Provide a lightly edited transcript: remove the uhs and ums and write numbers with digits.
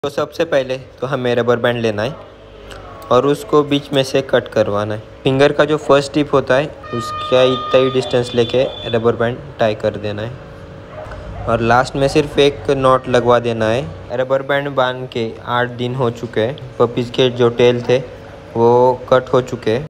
तो सबसे पहले तो हमें रबर बैंड लेना है और उसको बीच में से कट करवाना है। फिंगर का जो फर्स्ट टिप होता है उसका इतना ही डिस्टेंस लेके रबर बैंड टाई कर देना है और लास्ट में सिर्फ एक नॉट लगवा देना है। रबर बैंड बांध के 8 दिन हो चुके हैं। पपीज़ के जो टेल थे वो कट हो चुके हैं।